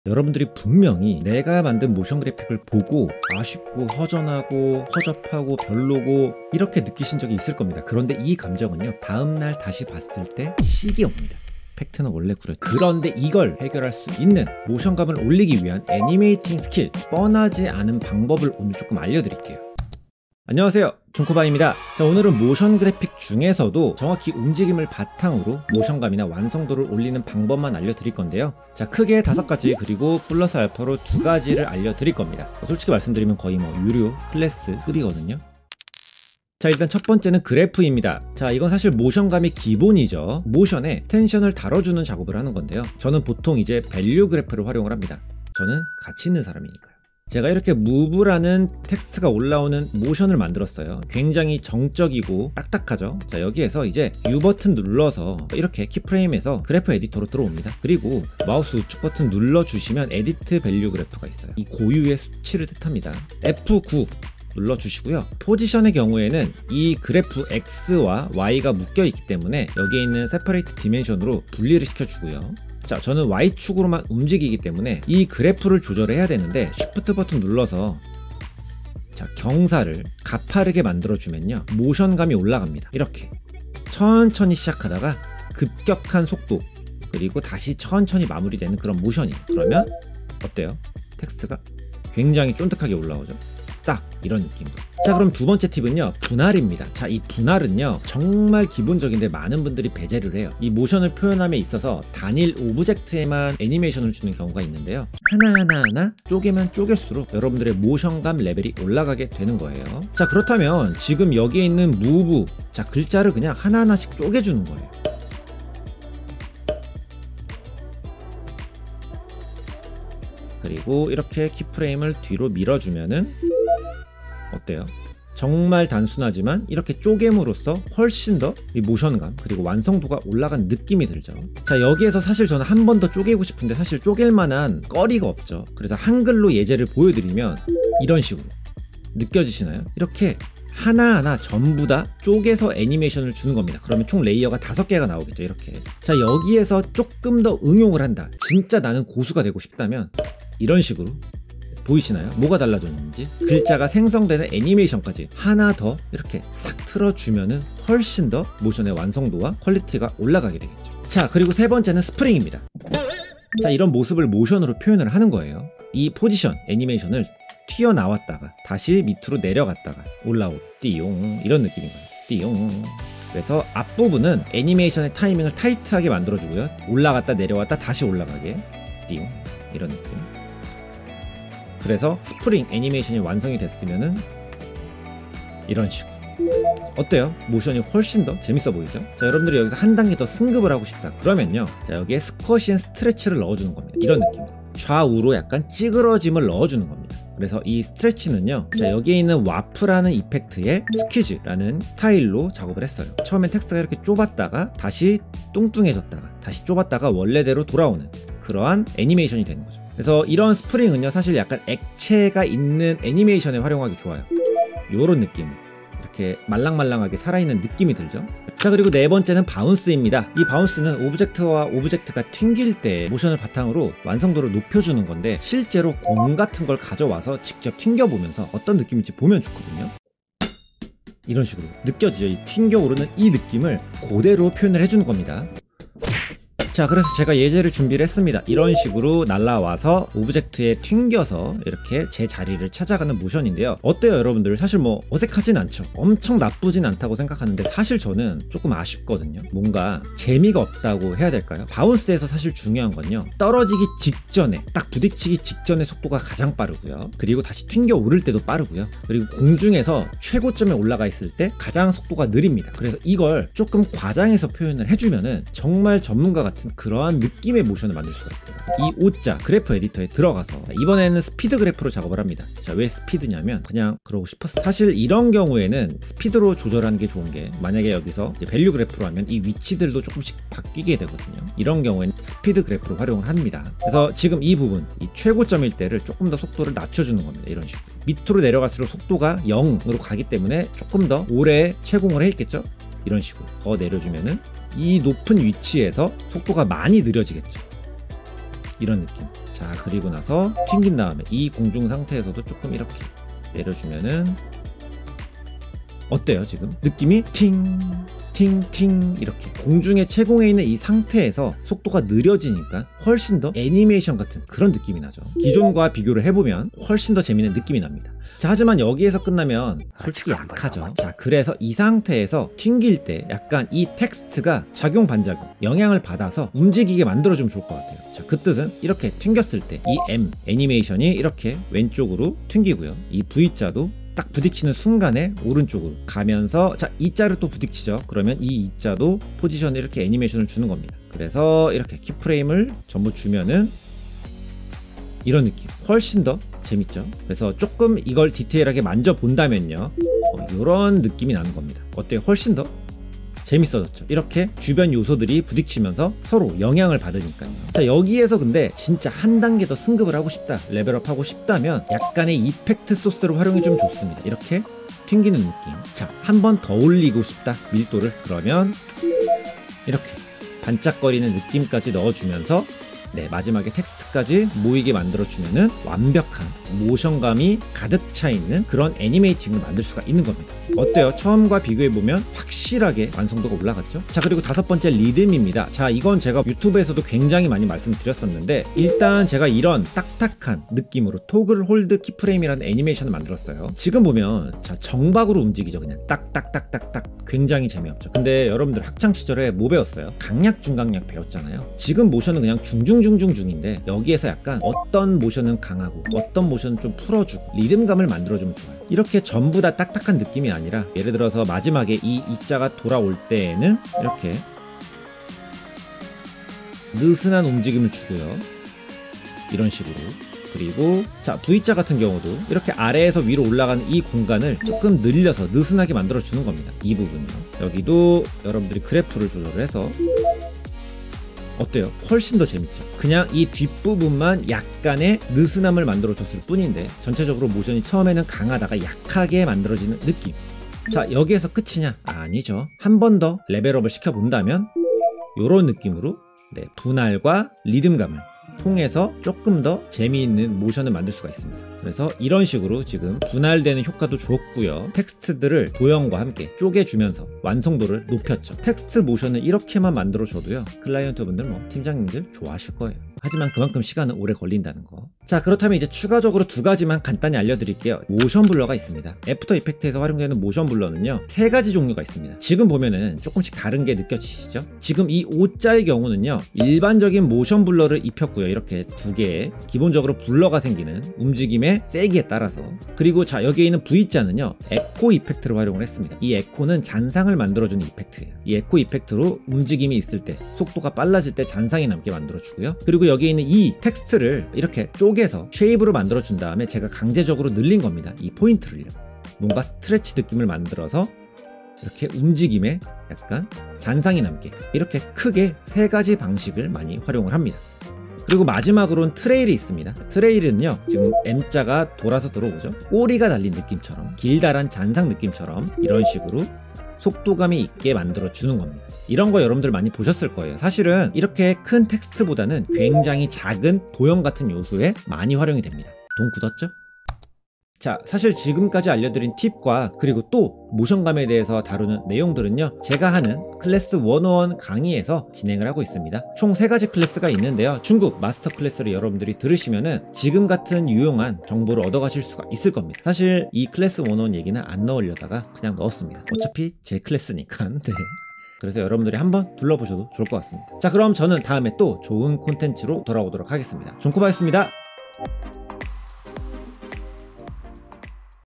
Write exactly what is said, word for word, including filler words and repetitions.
여러분들이 분명히 내가 만든 모션 그래픽을 보고 아쉽고 허전하고 허접하고 별로고 이렇게 느끼신 적이 있을 겁니다. 그런데 이 감정은요, 다음날 다시 봤을 때 식이 옵니다. 팩트는 원래 그렇죠. 그런데 이걸 해결할 수 있는 모션감을 올리기 위한 애니메이팅 스킬, 뻔하지 않은 방법을 오늘 조금 알려드릴게요. 안녕하세요, 존코바입니다. 자, 오늘은 모션 그래픽 중에서도 정확히 움직임을 바탕으로 모션감이나 완성도를 올리는 방법만 알려드릴 건데요. 자, 크게 다섯 가지, 그리고 플러스 알파로 두 가지를 알려드릴 겁니다. 솔직히 말씀드리면 거의 뭐 유료 클래스 급이거든요. 자, 일단 첫 번째는 그래프입니다. 자, 이건 사실 모션감의 기본이죠. 모션에 텐션을 다뤄주는 작업을 하는 건데요. 저는 보통 이제 밸류 그래프를 활용을 합니다. 저는 가치 있는 사람이니까요. 제가 이렇게 무브라는 텍스트가 올라오는 모션을 만들었어요. 굉장히 정적이고 딱딱하죠. 자, 여기에서 이제 U 버튼 눌러서 이렇게 키프레임에서 그래프 에디터로 들어옵니다. 그리고 마우스 우측 버튼 눌러주시면 에디트 밸류 그래프가 있어요. 이 고유의 수치를 뜻합니다. 에프 구 눌러주시고요. 포지션의 경우에는 이 그래프 X와 Y가 묶여 있기 때문에 여기에 있는 세퍼레이트 디멘션으로 분리를 시켜주고요. 자, 저는 Y축으로만 움직이기 때문에 이 그래프를 조절해야 되는데 쉬프트 버튼 눌러서 자, 경사를 가파르게 만들어주면요, 모션감이 올라갑니다. 이렇게 천천히 시작하다가 급격한 속도, 그리고 다시 천천히 마무리되는 그런 모션이에요. 그러면 어때요? 텍스트가 굉장히 쫀득하게 올라오죠. 딱 이런 느낌으로. 자, 그럼 두 번째 팁은요, 분할입니다. 자, 이 분할은요 정말 기본적인데 많은 분들이 배제를 해요. 이 모션을 표현함에 있어서 단일 오브젝트에만 애니메이션을 주는 경우가 있는데요, 하나하나 하나 쪼개면 쪼갤수록 여러분들의 모션감 레벨이 올라가게 되는 거예요. 자, 그렇다면 지금 여기에 있는 무브, 자, 글자를 그냥 하나하나씩 쪼개주는 거예요. 그리고 이렇게 키프레임을 뒤로 밀어주면은 어때요? 정말 단순하지만 이렇게 쪼개므로써 훨씬 더 이 모션감 그리고 완성도가 올라간 느낌이 들죠. 자, 여기에서 사실 저는 한 번 더 쪼개고 싶은데 사실 쪼갤 만한 거리가 없죠. 그래서 한글로 예제를 보여드리면 이런 식으로 느껴지시나요? 이렇게 하나하나 전부 다 쪼개서 애니메이션을 주는 겁니다. 그러면 총 레이어가 다섯 개가 나오겠죠. 이렇게. 자, 여기에서 조금 더 응용을 한다, 진짜 나는 고수가 되고 싶다면 이런 식으로 보이시나요? 뭐가 달라졌는지. 글자가 생성되는 애니메이션까지 하나 더 이렇게 싹 틀어주면은 훨씬 더 모션의 완성도와 퀄리티가 올라가게 되겠죠. 자, 그리고 세 번째는 스프링입니다. 자, 이런 모습을 모션으로 표현을 하는 거예요. 이 포지션 애니메이션을 튀어나왔다가 다시 밑으로 내려갔다가 올라오 띠용, 이런 느낌인 거예요. 띠용. 그래서 앞부분은 애니메이션의 타이밍을 타이트하게 만들어주고요, 올라갔다 내려왔다 다시 올라가게 띠용, 이런 느낌. 그래서 스프링 애니메이션이 완성이 됐으면은 이런 식으로. 어때요? 모션이 훨씬 더 재밌어 보이죠? 자, 여러분들이 여기서 한 단계 더 승급을 하고 싶다 그러면요, 자, 여기에 스쿼시 앤 스트레치를 넣어주는 겁니다. 이런 느낌으로 좌우로 약간 찌그러짐을 넣어주는 겁니다. 그래서 이 스트레치는요, 자, 여기에 있는 와프라는 이펙트에 스퀴즈라는 스타일로 작업을 했어요. 처음엔 텍스트가 이렇게 좁았다가 다시 뚱뚱해졌다가 다시 좁았다가 원래대로 돌아오는 그러한 애니메이션이 되는 거죠. 그래서 이런 스프링은요, 사실 약간 액체가 있는 애니메이션에 활용하기 좋아요. 요런 느낌으로 이렇게 말랑말랑하게 살아있는 느낌이 들죠. 자, 그리고 네 번째는 바운스입니다. 이 바운스는 오브젝트와 오브젝트가 튕길 때 모션을 바탕으로 완성도를 높여주는 건데, 실제로 공 같은 걸 가져와서 직접 튕겨보면서 어떤 느낌인지 보면 좋거든요. 이런 식으로 느껴지죠? 이 튕겨오르는 이 느낌을 그대로 표현을 해주는 겁니다. 자, 그래서 제가 예제를 준비를 했습니다. 이런 식으로 날라와서 오브젝트에 튕겨서 이렇게 제 자리를 찾아가는 모션인데요. 어때요, 여러분들? 사실 뭐 어색하진 않죠. 엄청 나쁘진 않다고 생각하는데 사실 저는 조금 아쉽거든요. 뭔가 재미가 없다고 해야 될까요? 바운스에서 사실 중요한 건요, 떨어지기 직전에, 딱 부딪히기 직전의 속도가 가장 빠르고요, 그리고 다시 튕겨 오를 때도 빠르고요, 그리고 공중에서 최고점에 올라가 있을 때 가장 속도가 느립니다. 그래서 이걸 조금 과장해서 표현을 해주면은 정말 전문가 같은 그러한 느낌의 모션을 만들 수가 있어요. 이 오자 그래프 에디터에 들어가서 이번에는 스피드 그래프로 작업을 합니다. 자, 왜 스피드냐면 그냥 그러고 싶었어요. 사실 이런 경우에는 스피드로 조절하는 게 좋은 게, 만약에 여기서 이제 밸류 그래프로 하면 이 위치들도 조금씩 바뀌게 되거든요. 이런 경우에는 스피드 그래프로 활용을 합니다. 그래서 지금 이 부분, 이 최고점일 때를 조금 더 속도를 낮춰주는 겁니다. 이런 식으로 밑으로 내려갈수록 속도가 영으로 가기 때문에 조금 더 오래 채공을 했겠죠. 이런 식으로 더 내려주면은 이 높은 위치에서 속도가 많이 느려지겠죠. 이런 느낌. 자, 자, 그리고 나서 튕긴 다음에 이 공중 상태에서도 조금 이렇게 내려주면은 어때요? 지금 느낌이 팅 팅팅 이렇게 공중에 채공해 있는 이 상태에서 속도가 느려지니까 훨씬 더 애니메이션 같은 그런 느낌이 나죠. 기존과 비교를 해보면 훨씬 더 재밌는 느낌이 납니다. 자, 하지만 여기에서 끝나면 솔직히 약하죠. 자, 그래서 이 상태에서 튕길 때 약간 이 텍스트가 작용 반작용 영향을 받아서 움직이게 만들어주면 좋을 것 같아요. 자, 그 뜻은 이렇게 튕겼을 때 이 M 애니메이션이 이렇게 왼쪽으로 튕기고요, 이 V자도 딱 부딪히는 순간에 오른쪽으로 가면서, 자, E자를 또 부딪히죠. 그러면 이 E자도 포지션에 이렇게 애니메이션을 주는 겁니다. 그래서 이렇게 키프레임을 전부 주면은 이런 느낌 훨씬 더 재밌죠. 그래서 조금 이걸 디테일하게 만져본다면요, 어, 이런 느낌이 나는 겁니다. 어때요? 훨씬 더 재밌어졌죠. 이렇게 주변 요소들이 부딪히면서 서로 영향을 받으니까요. 자, 여기에서 근데 진짜 한 단계 더 승급을 하고 싶다, 레벨업 하고 싶다면 약간의 이펙트 소스를 활용해주면 좋습니다. 이렇게 튕기는 느낌. 자, 한 번 더 올리고 싶다, 밀도를. 그러면 이렇게 반짝거리는 느낌까지 넣어주면서 네, 마지막에 텍스트까지 모이게 만들어주면은 완벽한 모션감이 가득 차있는 그런 애니메이팅을 만들 수가 있는 겁니다. 어때요? 처음과 비교해보면 확실하게 완성도가 올라갔죠? 자, 그리고 다섯 번째 리듬입니다. 자, 이건 제가 유튜브에서도 굉장히 많이 말씀드렸었는데, 일단 제가 이런 딱딱한 느낌으로 토글 홀드 키프레임이라는 애니메이션을 만들었어요. 지금 보면 자, 정박으로 움직이죠. 그냥 딱딱딱딱딱. 굉장히 재미없죠. 근데 여러분들 학창시절에 뭐 배웠어요? 강약 중강약 배웠잖아요. 지금 모션은 그냥 중중중중 중인데 여기에서 약간 어떤 모션은 강하고 어떤 모션은 좀 풀어주고 리듬감을 만들어주면 좋아요. 이렇게 전부 다 딱딱한 느낌이 아니라, 예를 들어서 마지막에 이 이자가 돌아올 때에는 이렇게 느슨한 움직임을 주고요, 이런 식으로. 그리고 자, V자 같은 경우도 이렇게 아래에서 위로 올라가는 이 공간을 조금 늘려서 느슨하게 만들어 주는 겁니다. 이 부분요. 여기도 여러분들이 그래프를 조절을 해서 어때요? 훨씬 더 재밌죠. 그냥 이 뒷부분만 약간의 느슨함을 만들어 줬을 뿐인데 전체적으로 모션이 처음에는 강하다가 약하게 만들어지는 느낌. 자, 여기에서 끝이냐? 아니죠. 한 번 더 레벨업을 시켜본다면 이런 느낌으로 네, 분할과 리듬감을 통해서 조금 더 재미있는 모션을 만들 수가 있습니다. 그래서 이런 식으로 지금 분할되는 효과도 좋고요, 텍스트들을 도형과 함께 쪼개주면서 완성도를 높였죠. 텍스트 모션을 이렇게만 만들어줘도요, 클라이언트 분들, 뭐 팀장님들 좋아하실 거예요. 하지만 그만큼 시간은 오래 걸린다는 거. 자, 그렇다면 이제 추가적으로 두 가지만 간단히 알려드릴게요. 모션 블러가 있습니다. 애프터 이펙트에서 활용되는 모션 블러는요, 세 가지 종류가 있습니다. 지금 보면은 조금씩 다른 게 느껴지시죠? 지금 이 O자의 경우는요, 일반적인 모션 블러를 입혔고요. 이렇게 두 개의 기본적으로 블러가 생기는 움직임의 세기에 따라서. 그리고 자, 여기에 있는 V자는요, 에코 이펙트를 활용을 했습니다. 이 에코는 잔상을 만들어주는 이펙트예요. 이 에코 이펙트로 움직임이 있을 때, 속도가 빨라질 때 잔상이 남게 만들어주고요. 그리고 여기에 있는 이 텍스트를 이렇게 쪼개서 쉐입으로 만들어준 다음에 제가 강제적으로 늘린 겁니다. 이 포인트를요. 뭔가 스트레치 느낌을 만들어서 이렇게 움직임에 약간 잔상이 남게, 이렇게 크게 세 가지 방식을 많이 활용을 합니다. 그리고 마지막으로는 트레일이 있습니다. 트레일은요, 지금 M자가 돌아서 들어오죠. 꼬리가 달린 느낌처럼, 길다란 잔상 느낌처럼 이런 식으로 속도감이 있게 만들어주는 겁니다. 이런 거 여러분들 많이 보셨을 거예요. 사실은 이렇게 큰 텍스트보다는 굉장히 작은 도형 같은 요소에 많이 활용이 됩니다. 돈 굳었죠? 자, 사실 지금까지 알려드린 팁과 그리고 또 모션감에 대해서 다루는 내용들은요, 제가 하는 클래스 백일 강의에서 진행을 하고 있습니다. 총 세 가지 클래스가 있는데요, 중급 마스터 클래스를 여러분들이 들으시면은 지금 같은 유용한 정보를 얻어가실 수가 있을 겁니다. 사실 이 클래스 백일 얘기는 안 넣으려다가 그냥 넣었습니다. 어차피 제 클래스니까. 네. 그래서 여러분들이 한번 둘러보셔도 좋을 것 같습니다. 자, 그럼 저는 다음에 또 좋은 콘텐츠로 돌아오도록 하겠습니다. 존코바였습니다.